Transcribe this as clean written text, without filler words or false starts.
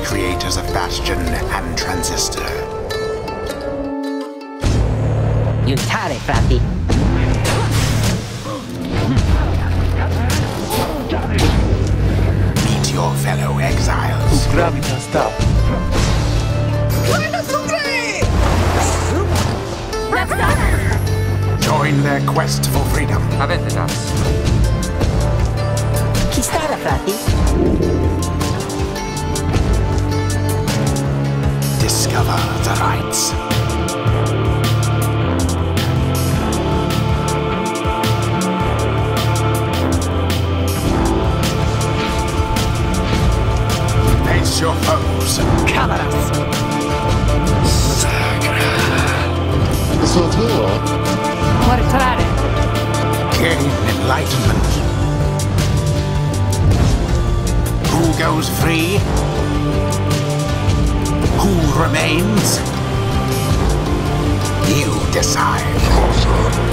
creators of Bastion and Transistor. Aiutare, frati! Meet your fellow exiles. Gravitas stop. Join their quest for freedom. Avete das. Chi stava, frati? Discover the rights. Face your foes. Camaras! Mortare! Gain enlightenment. Who goes free? Who remains? You decide.